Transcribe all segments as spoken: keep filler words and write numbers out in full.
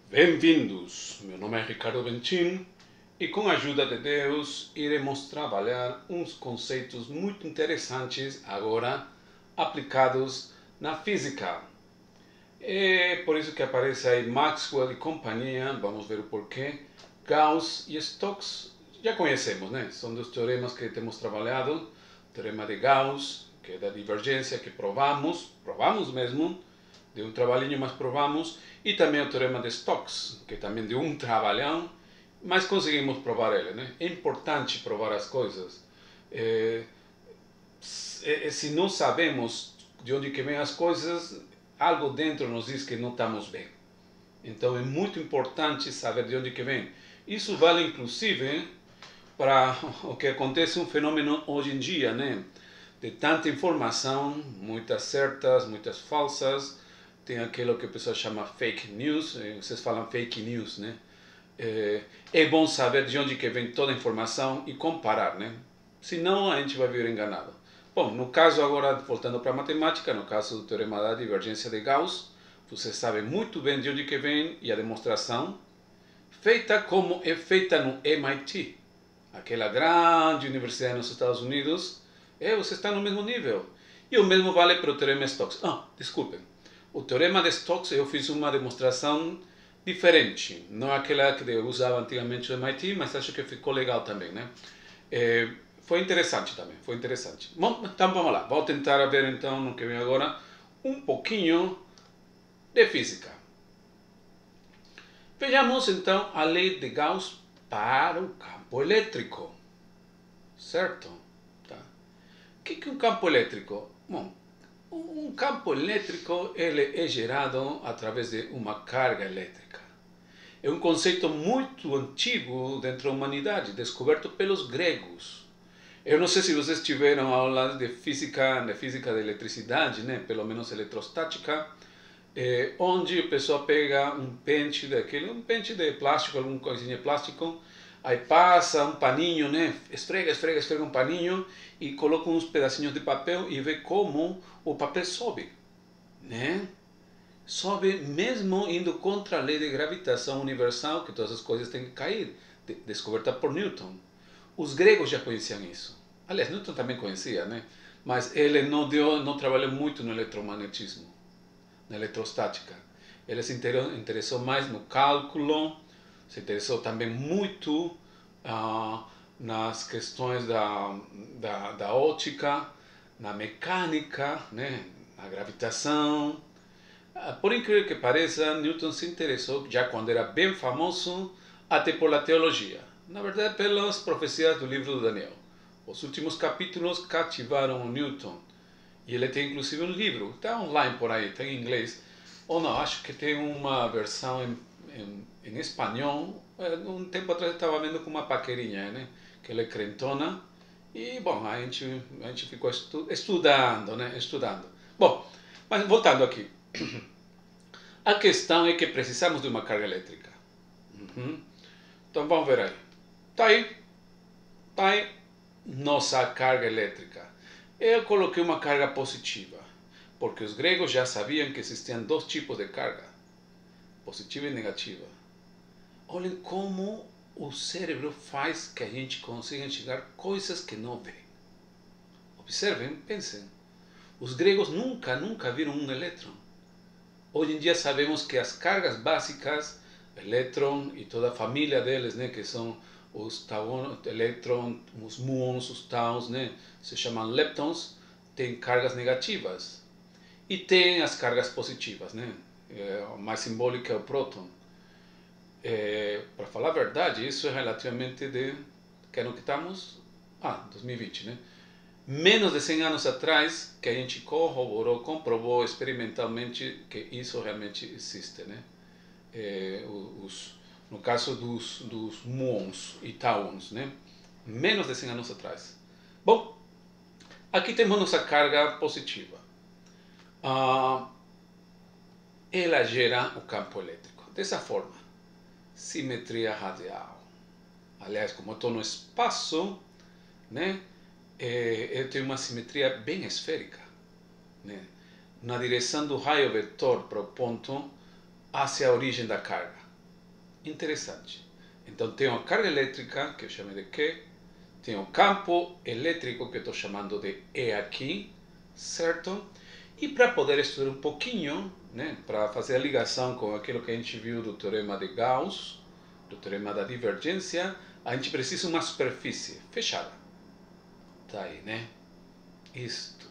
Bem-vindos! Meu nome é Ricardo Bentin e com a ajuda de Deus iremos trabalhar uns conceitos muito interessantes agora aplicados na física. É por isso que aparece aí Maxwell e companhia, vamos ver o porquê. Gauss e Stokes, já conhecemos, né? São dos teoremas que temos trabalhado. O teorema de Gauss, que é da divergência, que provamos, provamos mesmo, de um trabalhinho, mas provamos, e também o teorema de Stokes, que também de um trabalhão, mas conseguimos provar ele, né? É importante provar as coisas. É, se não sabemos de onde que vêm as coisas, algo dentro nos diz que não estamos bem. Então é muito importante saber de onde que vem. Isso vale inclusive para o que acontece um fenômeno hoje em dia, né? De tanta informação, muitas certas, muitas falsas. Tem aquilo que o pessoal chama fake news, vocês falam fake news, né? É, é bom saber de onde que vem toda a informação e comparar, né? Senão a gente vai vir enganado. Bom, no caso agora, voltando para a matemática, no caso do teorema da divergência de Gauss, você sabe muito bem de onde que vem e a demonstração, feita como é feita no M I T, aquela grande universidade nos Estados Unidos, é, você está no mesmo nível. E o mesmo vale para o teorema de Stokes. Ah, desculpem. O teorema de Stokes eu fiz uma demonstração diferente, não aquela que eu usava antigamente no M I T, mas acho que ficou legal também, né? É, foi interessante também, foi interessante. Bom, então vamos lá, vou tentar ver então no que vem agora um pouquinho de física. Vejamos então a lei de Gauss para o campo elétrico, certo? Tá. O que é um campo elétrico? Bom, um campo elétrico ele é gerado através de uma carga elétrica. É um conceito muito antigo dentro da humanidade, descoberto pelos gregos. Eu não sei se vocês tiveram aulas de física, de física da eletricidade, né? Pelo menos eletrostática, eh, onde a pessoa pega um pente daquele, um pente de plástico, alguma coisinha de plástico, aí passa um paninho, né? Esfrega, esfrega, esfrega um paninho e coloca uns pedacinhos de papel e vê como o papel sobe, né? Sobe mesmo indo contra a lei de gravitação universal, que todas as coisas têm que cair, de, descoberta por Newton. Os gregos já conheciam isso. Aliás, Newton também conhecia, né? Mas ele não, deu, não trabalhou muito no eletromagnetismo, na eletrostática. Ele se interessou mais no cálculo, se interessou também muito ah, nas questões da, da, da óptica, na mecânica, né? Na gravitação. Por incrível que pareça, Newton se interessou, já quando era bem famoso, até pela teologia. Na verdade, pelas profecias do livro do Daniel. Os últimos capítulos cativaram o Newton. E ele tem inclusive um livro, está online por aí, tem em inglês. Ou não, acho que tem uma versão em, em, em espanhol. Um tempo atrás eu estava vendo com uma paquerinha, né? Que ela é crentona. E, bom, a gente, a gente ficou estu, estudando, né? Estudando. Bom, mas voltando aqui. A questão é que precisamos de uma carga elétrica. Uhum. Então vamos ver aí. Está aí. Está aí nossa carga elétrica. Eu coloquei uma carga positiva, porque os gregos já sabiam que existiam dois tipos de carga, positiva e negativa. Olhem como o cérebro faz que a gente consiga enxergar coisas que não vê. Observem, pensem. Os gregos nunca, nunca viram um elétron. Hoje em dia sabemos que as cargas básicas, elétron e toda a família deles, né, que são os tauons, elétron, os muons, os taus, né, se chamam leptons, têm cargas negativas. E tem as cargas positivas, né, é, o mais simbólico é o próton. É, para falar a verdade, isso é relativamente de... que ano que estamos? Ah, dois mil e vinte, né? Menos de cem anos atrás que a gente corroborou, comprovou experimentalmente que isso realmente existe, né? É, os, no caso dos, dos muons e tauons, né? Menos de cem anos atrás. Bom, aqui temos nossa carga positiva. Ah, ela gera o campo elétrico. Dessa forma, simetria radial. Aliás, como eu estou no espaço, né? É, eu tenho uma simetria bem esférica, né? Na direção do raio vetor para o ponto hacia a origem da carga. Interessante. Então, tenho a carga elétrica, que eu chamei de Q, tenho o campo elétrico, que estou chamando de E aqui, certo? E para poder estudar um pouquinho, né, para fazer a ligação com aquilo que a gente viu do teorema de Gauss, do teorema da divergência, a gente precisa de uma superfície fechada. Tá aí, né? Isto.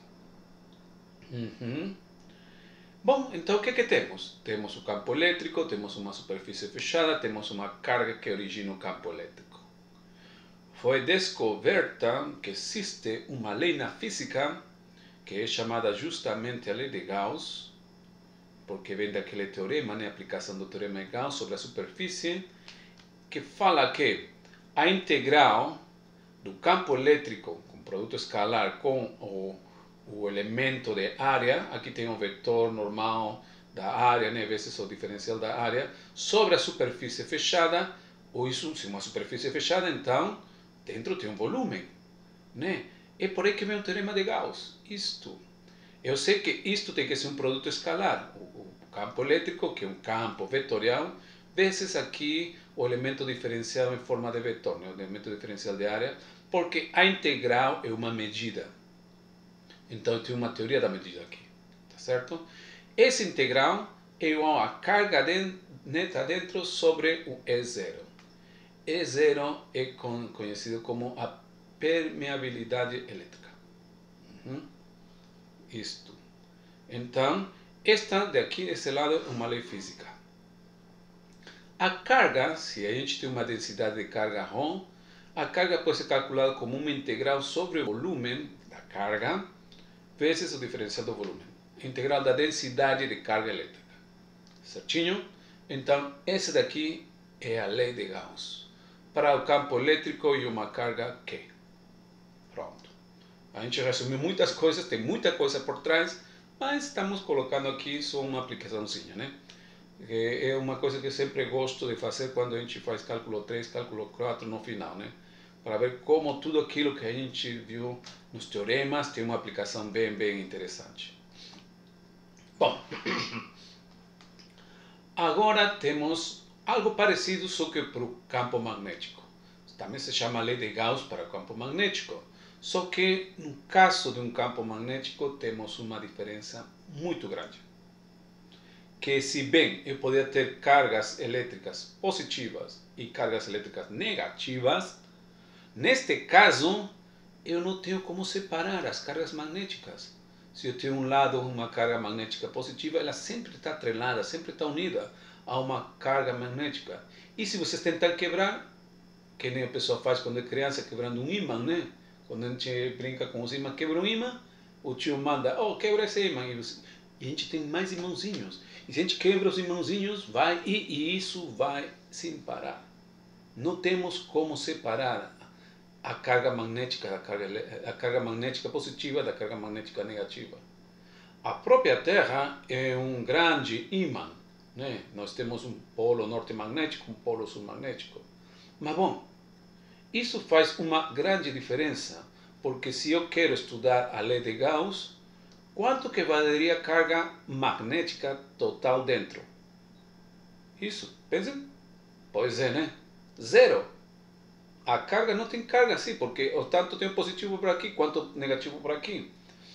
Uhum. Bom, então o que que temos? Temos o campo elétrico, temos uma superfície fechada, temos uma carga que origina o campo elétrico. Foi descoberta que existe uma lei na física que é chamada justamente a lei de Gauss, porque vem daquele teorema, né, a aplicação do teorema de Gauss sobre a superfície, que fala que a integral do campo elétrico com produto escalar com o, o elemento de área, aqui tem um vetor normal da área, né, vezes o diferencial da área, sobre a superfície fechada, ou isso, se uma superfície fechada, então dentro tem um volume, né? É por aí que vem o teorema de Gauss. Isto. Eu sei que isto tem que ser um produto escalar. O, o campo elétrico, que é um campo vetorial, vezes aqui o elemento diferencial em forma de vetor, né? O elemento diferencial de área, porque a integral é uma medida. Então eu tenho uma teoria da medida aqui, tá certo? Essa integral é igual a carga de, neta dentro sobre o E zero. E zero é conhecido como a permeabilidade elétrica. Uhum. Isto. Então, esta de aqui, desse lado, é uma lei física. A carga, se a gente tem uma densidade de carga ρ, a carga pode ser calculada como uma integral sobre o volume da carga vezes o diferencial do volume. Integral da densidade de carga elétrica. Certinho? Então, essa daqui é a lei de Gauss. Para o campo elétrico e uma carga Q. Pronto. A gente resumiu muitas coisas, tem muita coisa por trás, mas estamos colocando aqui só uma aplicaçãozinha, né? É uma coisa que eu sempre gosto de fazer quando a gente faz cálculo três, cálculo quatro no final, né? Para ver como tudo aquilo que a gente viu nos teoremas tem uma aplicação bem, bem interessante. Bom, agora temos algo parecido, só que para o campo magnético. Também se chama lei de Gauss para o campo magnético. Só que no caso de um campo magnético temos uma diferença muito grande. Que se bem eu poderia ter cargas elétricas positivas e cargas elétricas negativas, neste caso eu não tenho como separar as cargas magnéticas. Se eu tenho um lado uma carga magnética positiva, ela sempre está atrelada, sempre está unida a uma carga magnética. E se vocês tentarem quebrar, que nem o pessoal faz quando é criança, quebrando um ímã, né? Quando a gente brinca com os ímãs, quebra um ímã, o tio manda, oh, quebra esse ímã. E, você... e a gente tem mais irmãozinhos. E se a gente quebra os irmãozinhos, vai, e, e isso vai sem parar. Não temos como separar a carga magnética da carga, a carga magnética positiva da carga magnética negativa. A própria Terra é um grande ímã, né? Nós temos um polo norte magnético, um polo sul magnético. Mas bom, isso faz uma grande diferença, porque se eu quero estudar a lei de Gauss, quanto que valeria a carga magnética total dentro? Isso, pensem. Pois é, né? Zero. A carga não tem carga assim, porque o tanto tem positivo por aqui, quanto negativo por aqui.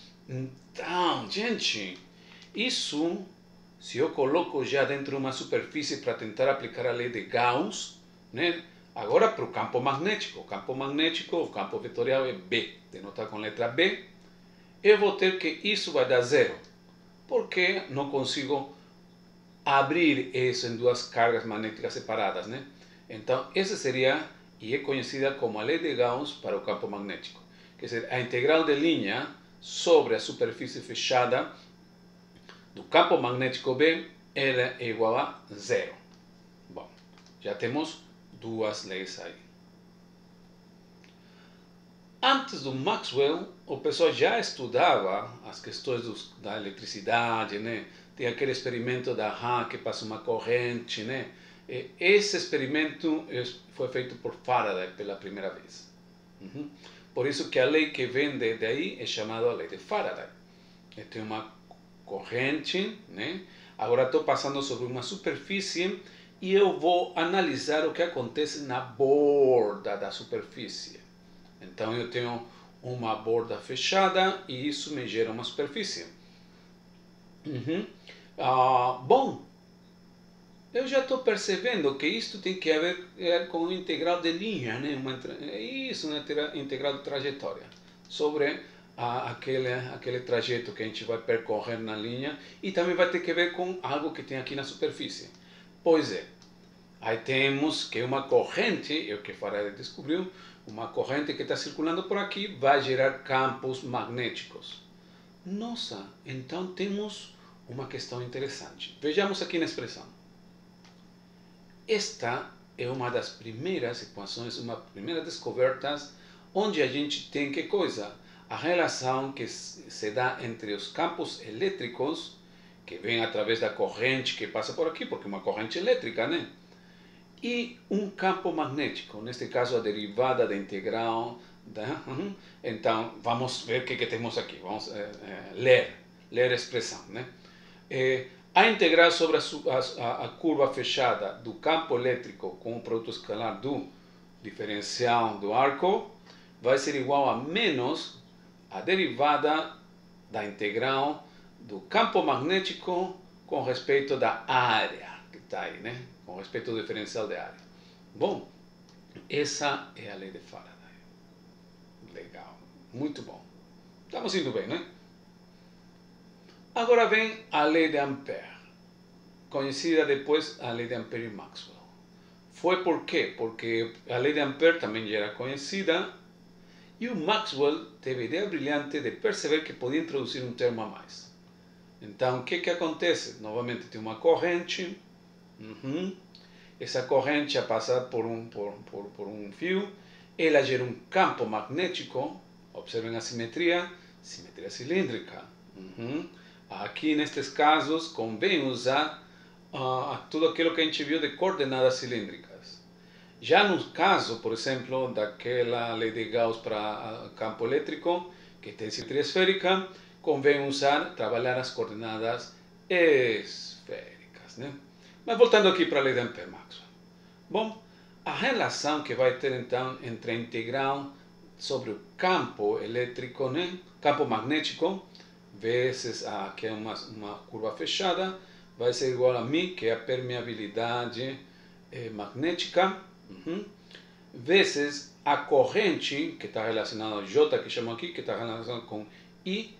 Então, gente, isso, se eu coloco já dentro de uma superfície para tentar aplicar a lei de Gauss, né? Agora para o campo magnético, o campo magnético, o campo vetorial é B, denotado com letra B, eu vou ter que isso vai dar zero, porque não consigo abrir isso em duas cargas magnéticas separadas, né? Então, essa seria, e é conhecida como a lei de Gauss para o campo magnético. Quer dizer, a integral de linha sobre a superfície fechada do campo magnético B, ela é igual a zero. Bom, já temos duas leis aí. Antes do Maxwell, o pessoal já estudava as questões dos, da eletricidade, né? Tem aquele experimento da Hahn que passa uma corrente, né? Esse experimento foi feito por Faraday pela primeira vez. Uhum. Por isso que a lei que vem de, de aí é chamada a lei de Faraday. Tem uma corrente, né? Agora estou passando sobre uma superfície e eu vou analisar o que acontece na borda da superfície. Então eu tenho uma borda fechada e isso me gera uma superfície. Uhum. Ah, bom, eu já estou percebendo que isto tem que ver é, com o integral de linha, né? Uma, isso, uma integral de trajetória, sobre a, aquele, aquele trajeto que a gente vai percorrer na linha, e também vai ter que ver com algo que tem aqui na superfície. Pois é, aí temos que uma corrente, eu que Faraday descobriu, uma corrente que está circulando por aqui vai gerar campos magnéticos. Nossa, então temos uma questão interessante. Vejamos aqui na expressão. Esta é uma das primeiras equações, uma primeira descobertas, onde a gente tem que coisa? A relação que se dá entre os campos elétricos, que vem através da corrente que passa por aqui, porque é uma corrente elétrica, né? E um campo magnético, neste caso a derivada da integral. Da, uhum. Então, vamos ver o que, que temos aqui. Vamos é, é, ler, ler a expressão, né? É, a integral sobre a, a, a curva fechada do campo elétrico com o produto escalar do diferencial do arco vai ser igual a menos a derivada da integral do campo magnético com respeito da área que está aí, né? Com respeito ao diferencial de área. Bom, essa é a lei de Faraday. Legal, muito bom. Estamos indo bem, né? Agora vem a lei de Ampère, conhecida depois a lei de Ampère e Maxwell. Foi por quê? Porque a lei de Ampère também já era conhecida e o Maxwell teve a ideia brilhante de perceber que podia introduzir um termo a mais. Então, o que que acontece? Novamente tem uma corrente, uhum. Essa corrente a passar por um, por, por, por um fio, ela gera um campo magnético, observem a simetria, simetria cilíndrica. Uhum. Aqui, nestes casos, convém usar uh, tudo aquilo que a gente viu de coordenadas cilíndricas. Já no caso, por exemplo, daquela lei de Gauss para uh, campo elétrico, que tem simetria esférica, convém usar, trabalhar as coordenadas esféricas, né? Mas voltando aqui para a lei de Ampère-Maxwell. Bom, a relação que vai ter então entre a integral sobre o campo elétrico, né? Campo magnético, vezes a que é uma, uma curva fechada, vai ser igual a μ, que é a permeabilidade eh, magnética, uhum, vezes a corrente, que está relacionada ao J, que chamo aqui, que está relacionada com I,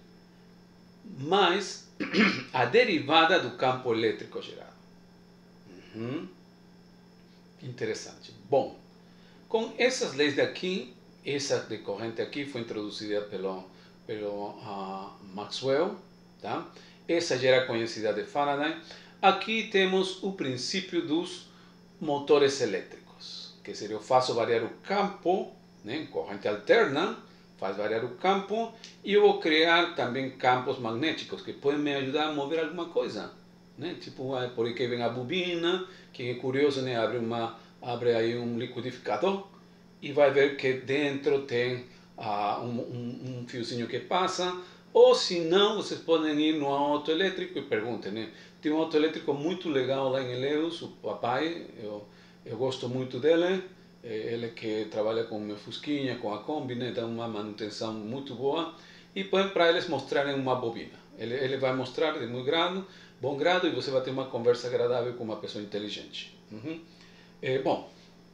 mais a derivada do campo elétrico gerado. Uhum. Interessante. Bom, com essas leis daqui, essa de corrente aqui foi introduzida pelo, pelo uh, Maxwell, tá? Essa já era conhecida de Faraday. Aqui temos o princípio dos motores elétricos, que seria eu faço variar o campo, né? Corrente alterna, faz variar o campo, e eu vou criar também campos magnéticos que podem me ajudar a mover alguma coisa, né? Tipo, por aí que vem a bobina, quem é curioso, né? abre, uma, abre aí um liquidificador e vai ver que dentro tem uh, um, um, um fiozinho que passa, ou se não, vocês podem ir no auto elétrico e perguntem, né? Tem um auto elétrico muito legal lá em Eleus, o papai, eu, eu gosto muito dele, ele que trabalha com o meu Fusquinha, com a Kombi, né? Dá uma manutenção muito boa, e para eles mostrarem uma bobina. Ele, ele vai mostrar de muito grado, bom grado, e você vai ter uma conversa agradável com uma pessoa inteligente. Uhum. É, bom,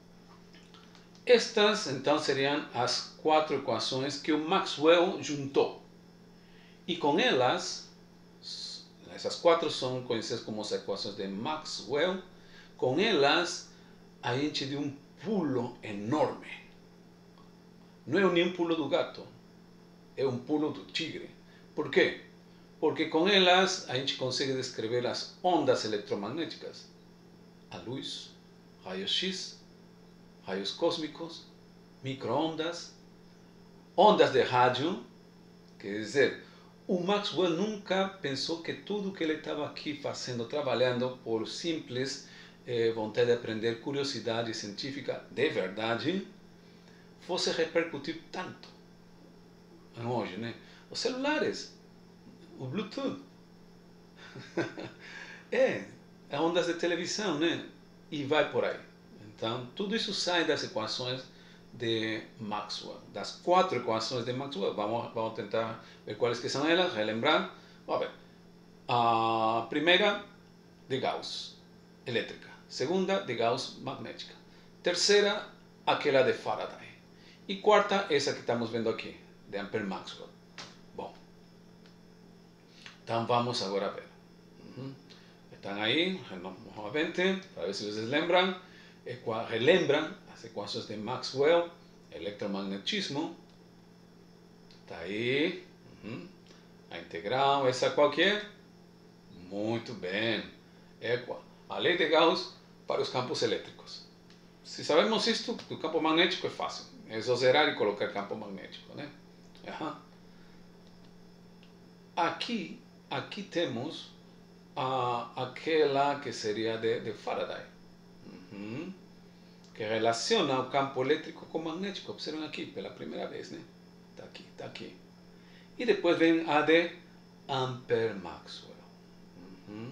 estas então seriam as quatro equações que o Maxwell juntou. E com elas, essas quatro são conhecidas como as equações de Maxwell, com elas a gente deu um pulo enorme. Não é nem um pulo do gato, é um pulo do tigre. Por quê? Porque com elas a gente consegue descrever as ondas eletromagnéticas, a luz, raios X, raios cósmicos, microondas, ondas de rádio. Quer dizer, o Maxwell nunca pensou que tudo que ele estava aqui fazendo, trabalhando por simples eh, vontade de aprender, curiosidade científica de verdade, fosse repercutir tanto hoje, né? Os celulares, o Bluetooth, é, as ondas de televisão, né? e vai por aí. Então, tudo isso sai das equações de Maxwell. Das quatro equações de Maxwell, vamos, vamos tentar ver quais que são elas, relembrar. Vamos ver. A primeira, de Gauss, elétrica. Segunda, de Gauss, magnética. Terceira, aquela de Faraday. E quarta, essa que estamos vendo aqui, de Ampère-Maxwell. Bom, então vamos agora ver. Uhum. Estão aí, novamente, para ver se vocês lembram, relembram as equações de Maxwell, eletromagnetismo. Está aí. Uhum. A integral, essa qual que é? Muito bem. É a lei de Gauss para os campos elétricos. Se sabemos isto, o campo magnético é fácil. É só zerar e colocar campo magnético, né? Uhum. Aqui, aqui temos a, aquela que seria de, de Faraday. Uhum. Que relaciona o campo elétrico com o magnético. Observem aqui, pela primeira vez, né? Está aqui, está aqui. E depois vem a de Ampère-Maxwell. Uhum.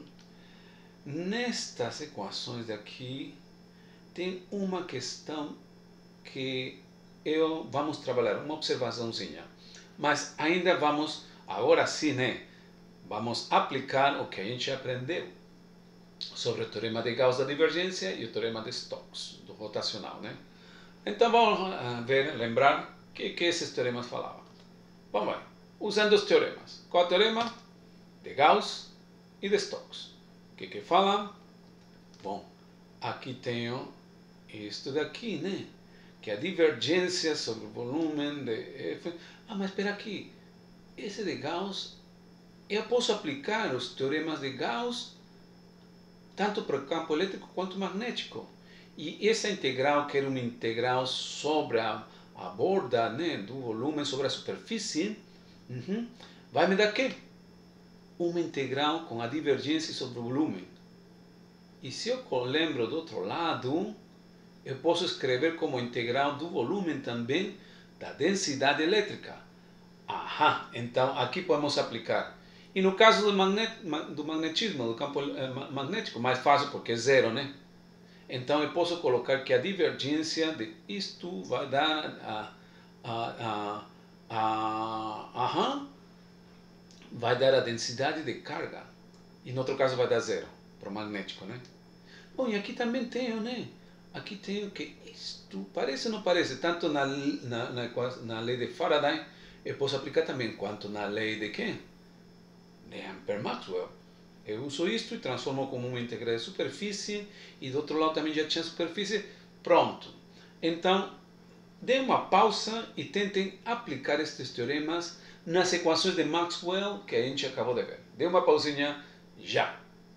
Nestas equações daqui, tem uma questão que eu vamos trabalhar, uma observaçãozinha. Mas ainda vamos, agora sim, né? Vamos aplicar o que a gente aprendeu sobre o teorema de Gauss da divergência e o teorema de Stokes, do rotacional, né? Então vamos ver, lembrar o que, que esses teoremas falavam. Vamos lá, usando os teoremas. Qual é o teorema? De Gauss e de Stokes. O que que falam? Bom, aqui tenho isto daqui, né? Que é a divergência sobre o volume de F. Ah, mas espera aqui. Esse de Gauss, eu posso aplicar os teoremas de Gauss tanto para o campo elétrico quanto magnético. E essa integral, que era uma integral sobre a, a borda, né, do volume sobre a superfície, uhum, vai me dar o quê? Uma integral com a divergência sobre o volume. E se eu lembro do outro lado, eu posso escrever como integral do volume também da densidade elétrica. Aham, então aqui podemos aplicar. E no caso do, magnet, do magnetismo, do campo magnético, mais fácil porque é zero, né? Então eu posso colocar que a divergência de isto vai dar a, a, a, a, aham, vai dar a densidade de carga. E no outro caso vai dar zero, para o magnético, né? Bom, e aqui também tenho, né? Aqui tenho que isto, parece ou não parece? Tanto na, na, na, na lei de Faraday, eu posso aplicar também, quanto na lei de quê? De Ampère-Maxwell. Eu uso isto e transformo como uma integral de superfície, e do outro lado também já tinha superfície. Pronto. Então, dê uma pausa e tentem aplicar estes teoremas nas equações de Maxwell que a gente acabou de ver. Dê uma pausinha já.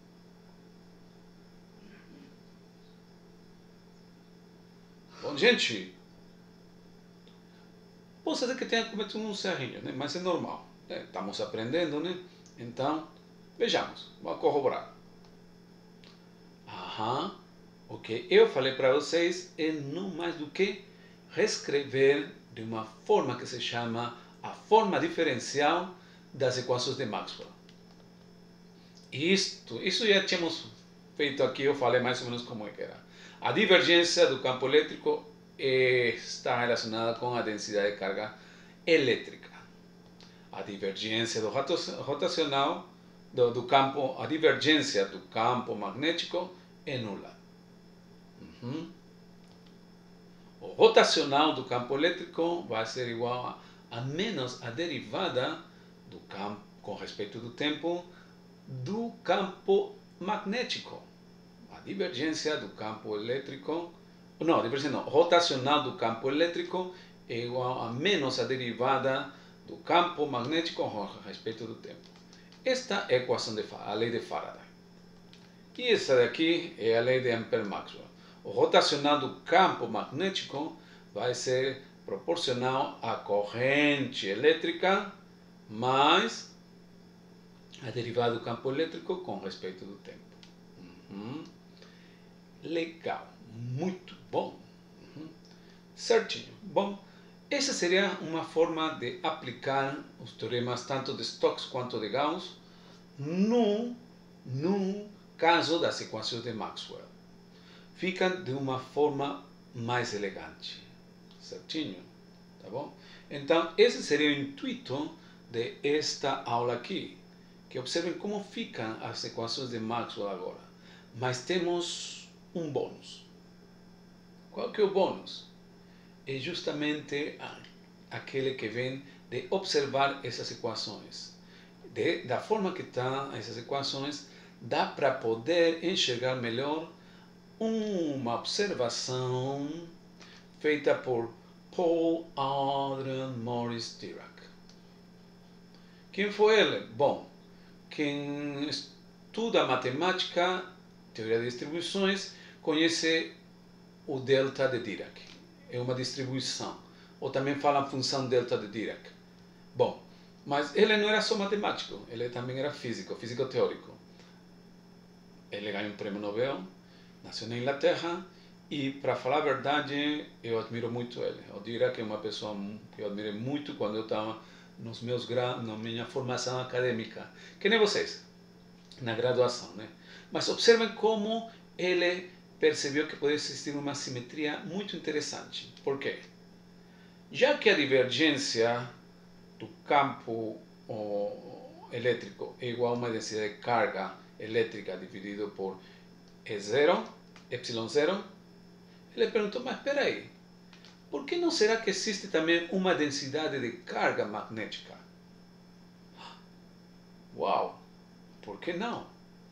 Bom, gente, pode ser que tenha cometido um errinho, né? Mas é normal. Né? Estamos aprendendo, né? Então, vejamos. Vamos corroborar. Aham. O que eu falei para vocês é não mais do que reescrever de uma forma que se chama a forma diferencial das equações de Maxwell. Isto, isso já tínhamos feito aqui, eu falei mais ou menos como é que era. A divergência do campo elétrico está relacionada com a densidade de carga elétrica. A divergência do rotacional do, do campo, a divergência do campo magnético é nula. Uhum. O rotacional do campo elétrico vai ser igual a, a menos a derivada do campo com respeito do tempo do campo magnético. A divergência do campo elétrico, não, a divergência não, rotacional do campo elétrico é igual a menos a derivada do campo magnético com respeito do tempo. Esta é a equação de a lei de Faraday. E essa daqui é a lei de Ampère-Maxwell. O rotacional do campo magnético vai ser proporcional à corrente elétrica mais a derivada do campo elétrico com respeito do tempo. Uhum. Legal, muito bom. Uhum. Certinho. Bom, essa seria uma forma de aplicar os teoremas tanto de Stokes quanto de Gauss no, no caso das equações de Maxwell. ficam de uma forma mais elegante, certinho, tá bom? Então, esse seria o intuito de esta aula aqui, que observem como ficam as equações de Maxwell agora. Mas temos um bônus. Qual que é o bônus? É justamente aquele que vem de observar essas equações. De, da forma que estão essas equações, dá para poder enxergar melhor uma observação feita por Paul Adrian Maurice Dirac. Quem foi ele? Bom, quem estuda matemática, teoria de distribuições, conhece o delta de Dirac. É uma distribuição. Ou também fala a função delta de Dirac. Bom, mas ele não era só matemático, ele também era físico, físico teórico. Ele ganhou um prêmio Nobel, nasceu na Inglaterra e, para falar a verdade, eu admiro muito ele. O Dirac é uma pessoa que eu admirei muito quando eu estava nos meus gra... na minha formação acadêmica, que nem vocês, na graduação, né? Mas observem como ele percebeu que poderia existir uma simetria muito interessante. Por quê? Já que a divergência do campo oh, elétrico é igual a uma densidade de carga elétrica dividido por E zero, epsilon zero, ele perguntou, mas espera aí, por que não será que existe também uma densidade de carga magnética? Uau, por que não?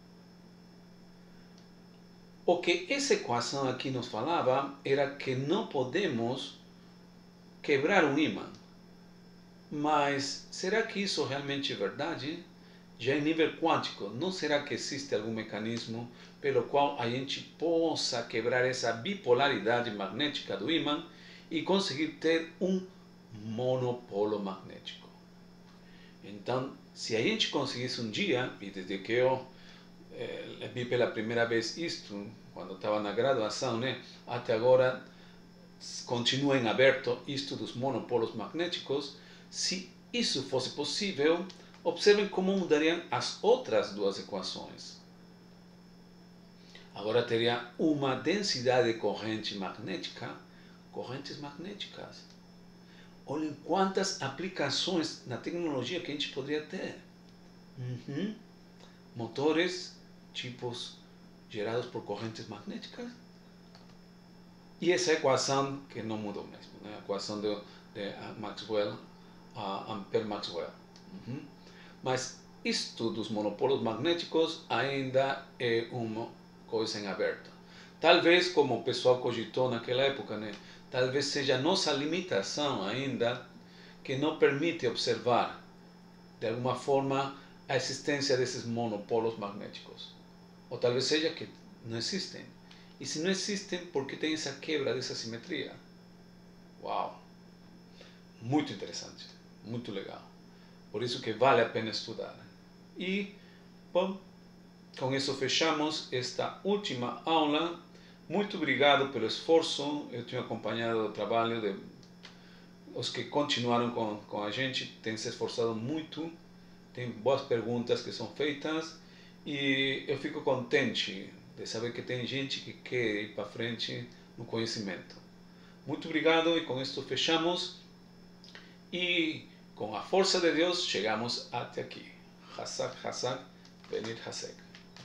O que essa equação aqui nos falava era que não podemos quebrar um ímã. Mas será que isso realmente é verdade? Já em nível quântico, não será que existe algum mecanismo pelo qual a gente possa quebrar essa bipolaridade magnética do ímã e conseguir ter um monopolo magnético? Então, se a gente conseguisse um dia, e desde que eu eh, vi pela primeira vez isto, quando estava na graduação, né, até agora continua em aberto isto dos monopolos magnéticos. Se isso fosse possível, observem como mudariam as outras duas equações. Agora teria uma densidade de corrente magnética, correntes magnéticas. Olhem quantas aplicações na tecnologia que a gente poderia ter. Uhum. Motores, tipos gerados por correntes magnéticas. E essa equação que não mudou mesmo, né? A equação de, de Maxwell, a Ampère-Maxwell. Uhum. Mas isto dos monopolos magnéticos ainda é uma coisa em aberto. Talvez, como o pessoal cogitou naquela época, né? Talvez seja a nossa limitação ainda que não permite observar, de alguma forma, a existência desses monopolos magnéticos. Ou talvez seja que não existem. E se não existem, por que tem essa quebra dessa simetria? Uau! Muito interessante, muito legal. Por isso que vale a pena estudar. E, bom, com isso fechamos esta última aula. Muito obrigado pelo esforço. Eu tenho acompanhado o trabalho de os que continuaram com, com a gente, têm se esforçado muito, tem boas perguntas que são feitas e eu fico contente de saber que tem gente que quer ir para frente no conhecimento. Muito obrigado e com isso fechamos e com a força de Deus chegamos até aqui. Hazak, Hazak, Benit Hasek.